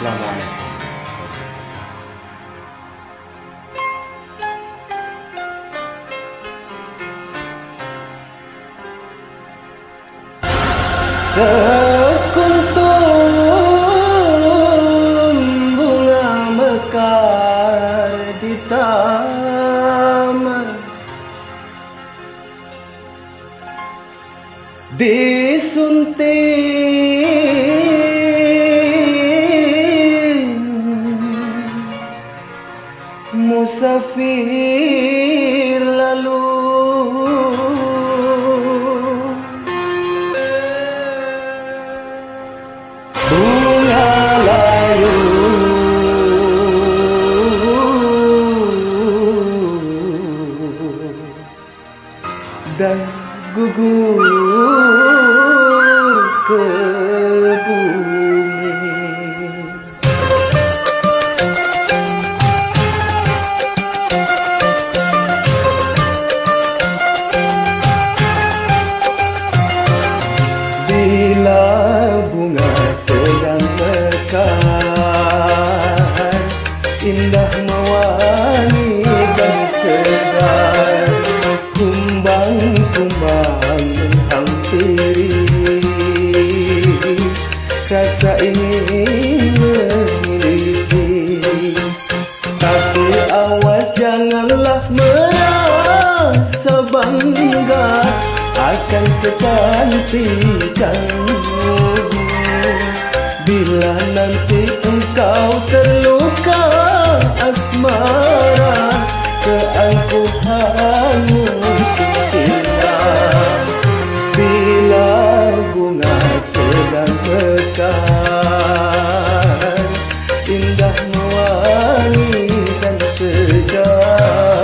Assalamualaikum. Sekuntum bunga mekar di taman, disunting musafir lalu. Bunga layu dan gugur ke bumi. Bila bunga sedang mekar, indah mewangi dan segar, kumbang-kumbang menghampiri, rasa ingin memiliki. Tapi awas janganlah merasa bangga akan kecantikanmu. Bila nanti engkau terluka asmara, keangkuhanmu tercina. Bila bunga sedang mekar, indah mewangi dan segar.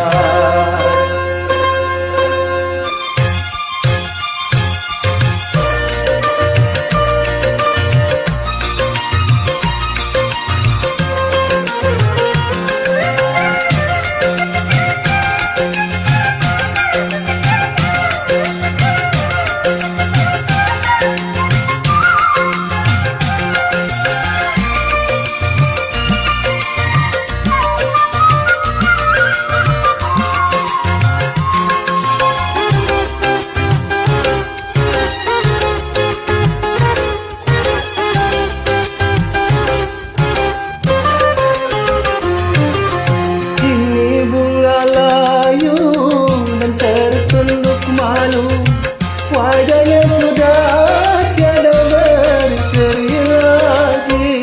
Wajahnya sudah tiada berseri lagi,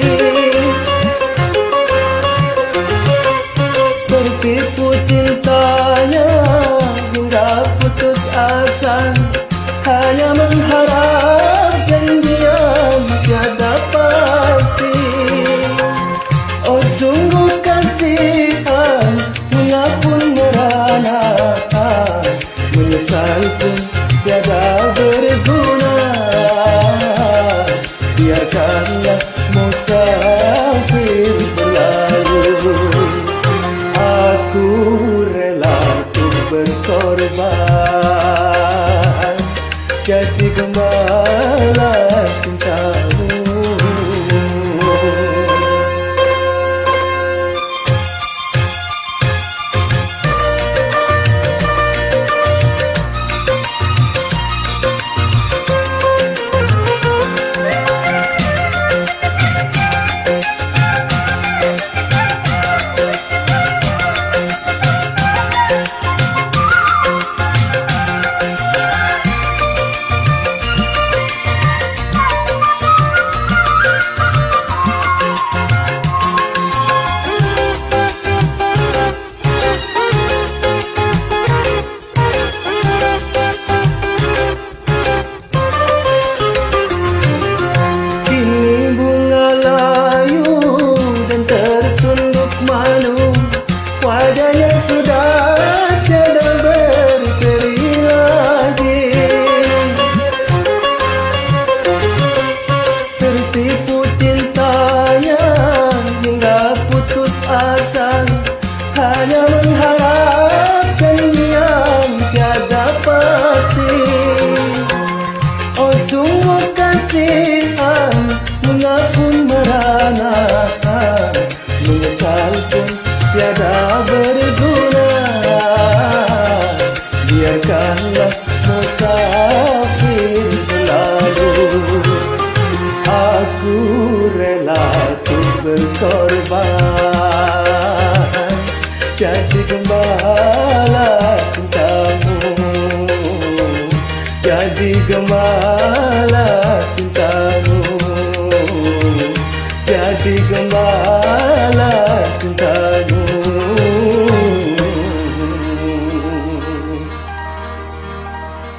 tertipu cintanya hingga putus asa, hanya mengharap janjian tiada pasti. Oh sungguh kasihan, bunga pun merana, menyesal pun tiada berguna. Biarkanlah musafir berlalu, aku rela untuk berkorban jadi gembala cintamu. Wajahnya sudah tiada berseri lagi, tertipu cintanya hingga putus asa, hanya mengharap janjian tiada pasti. Oh sungguh kasihan, bunga pun merana, berkorban jadi gembala cintamu, jadi gembala cintamu, jadi gembala cintamu.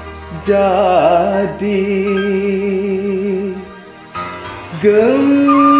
Jadi gembala